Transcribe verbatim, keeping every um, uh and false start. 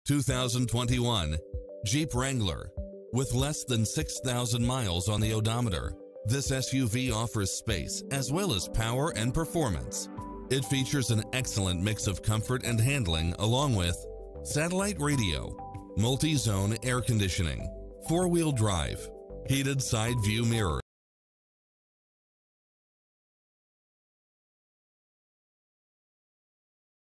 two thousand twenty-one Jeep Wrangler. With less than six thousand miles on the odometer, this S U V offers space as well as power and performance. It features an excellent mix of comfort and handling along with satellite radio, multi-zone air conditioning, four-wheel drive, heated side view mirrors,